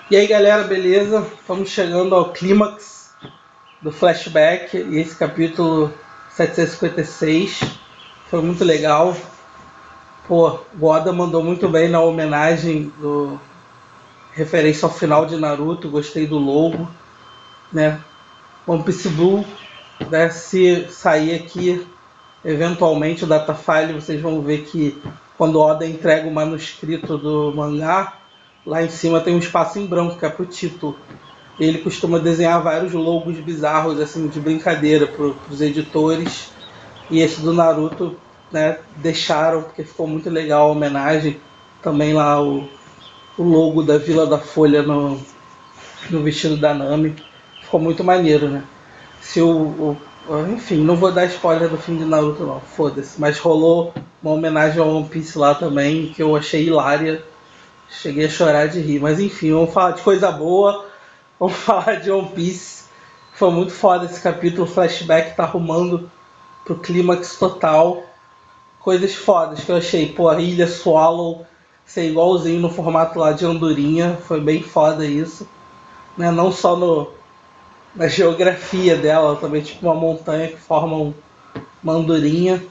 E aí galera, beleza? Estamos chegando ao clímax do flashback e esse capítulo 756 foi muito legal. Pô, o Oda mandou muito bem na homenagem do referência ao final de Naruto, gostei do logo, né? One Piece Blue, né? Se sair aqui eventualmente o Datafile, vocês vão ver que quando o Oda entrega o manuscrito do mangá, lá em cima tem um espaço em branco que é pro título. Ele costuma desenhar vários logos bizarros, assim, de brincadeira para os editores. E esse do Naruto, né, deixaram, porque ficou muito legal a homenagem. Também lá o logo da Vila da Folha no vestido da Nami. Ficou muito maneiro, né? Se enfim, não vou dar spoiler do fim de Naruto não, foda-se. Mas rolou uma homenagem ao One Piece lá também, que eu achei hilária. Cheguei a chorar de rir. Mas enfim, vamos falar de coisa boa. Vamos falar de One Piece. Foi muito foda esse capítulo. O flashback tá arrumando pro clímax total. Coisas fodas que eu achei. Pô, a Ilha Swallow ser igualzinho no formato lá de Andorinha. Foi bem foda isso. Né? Não só na geografia dela, também tipo uma montanha que forma uma andorinha.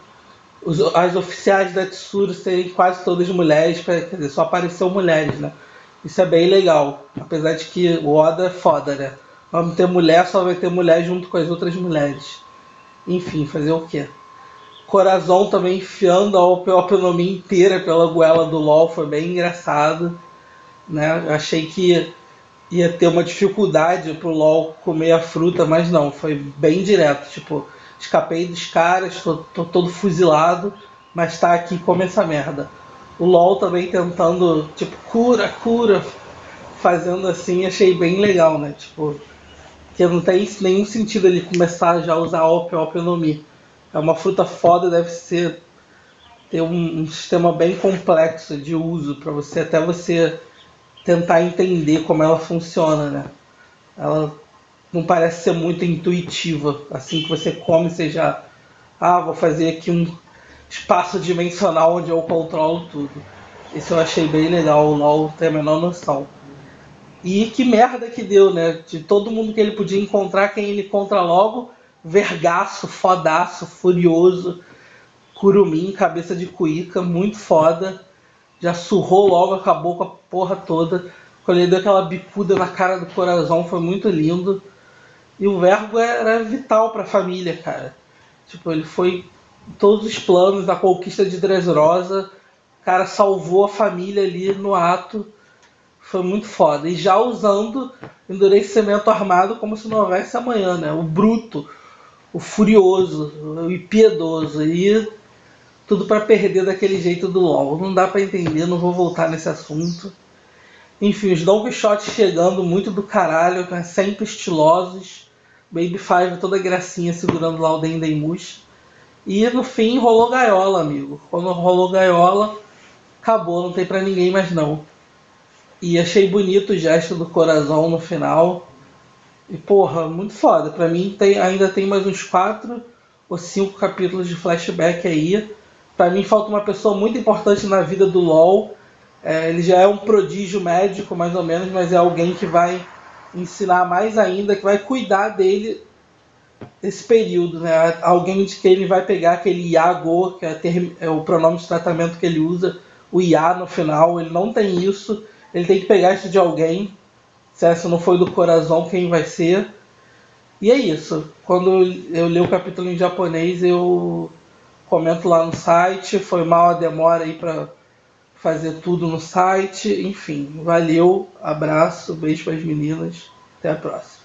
As oficiais da Tsuru serem quase todas mulheres, quer dizer, só apareceu mulheres, né? Isso é bem legal. Apesar de que o Oda é foda, né? Vamos ter mulher, só vai ter mulher junto com as outras mulheres. Enfim, fazer o quê? Corazon também enfiando a Opeopenomia inteira pela goela do LOL foi bem engraçado. Né? Eu achei que ia ter uma dificuldade pro LOL comer a fruta, mas não, foi bem direto. Tipo, escapei dos caras, tô todo fuzilado, mas tá aqui, come essa merda. O LOL também tentando, tipo, cura, cura, fazendo assim, achei bem legal, né? Tipo, que não tem nenhum sentido ele começar já a usar Ope no Mi. É uma fruta foda, deve ser ter um sistema bem complexo de uso para você até você tentar entender como ela funciona, né? Ela não parece ser muito intuitiva. Assim que você come, você já. Ah, vou fazer aqui um espaço dimensional onde eu controlo tudo. Isso eu achei bem legal, o LOL tem a menor noção. E que merda que deu, né? De todo mundo que ele podia encontrar, quem ele encontra logo, vergaço, fodaço, furioso, curumim, cabeça de cuíca, muito foda. Já surrou logo, acabou com a porra toda. Quando ele deu aquela bicuda na cara do coração, foi muito lindo. E o Vergo era vital pra família, cara. Tipo, ele foi em todos os planos da conquista de Dressrosa. O cara salvou a família ali no ato. Foi muito foda. E já usando endurecimento armado como se não houvesse amanhã, né? O bruto, o furioso, o impiedoso. E tudo pra perder daquele jeito do LoL. Não dá pra entender, não vou voltar nesse assunto. Enfim, os Don Quixote chegando muito do caralho, né? Sempre estilosos. Baby Five toda gracinha segurando lá o Dendemush. E no fim rolou gaiola, amigo. Quando rolou gaiola, acabou, não tem pra ninguém mais não. E achei bonito o gesto do coração no final. E porra, muito foda. Pra mim ainda tem mais uns 4 ou 5 capítulos de flashback aí. Pra mim falta uma pessoa muito importante na vida do LoL. Ele já é um prodígio médico, mais ou menos, mas é alguém que vai ensinar mais ainda, que vai cuidar dele esse período, né? Alguém de que ele vai pegar aquele Iago, que é o pronome de tratamento que ele usa, o Ia no final, ele não tem isso, ele tem que pegar isso de alguém. Se essa não foi do coração, quem vai ser? E é isso. Quando eu ler o capítulo em japonês, eu comento lá no site. Foi mal a demora aí para fazer tudo no site. Enfim, valeu, abraço, beijo para as meninas. Até a próxima.